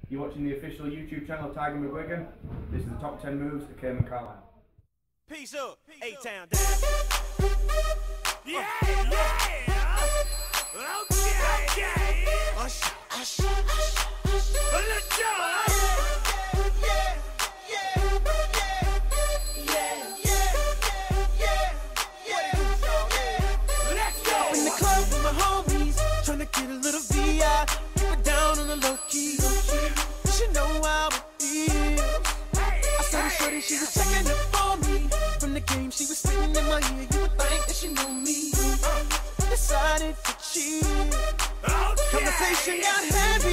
You're watching the official YouTube channel Tiger McGuigan. This is the top 10 moves of Cayman Carlisle. Peace up, A-Town down. Yeah, yeah. Okay. Let's go. In the club with my homies, trying to get a little VI. Keep it down on the low key. You should know how it feels. I saw the shorty, she was checking up on me. From the game, she was spitting in my ear. You would think that she knew me. Decided to cheat. Conversation got heavy.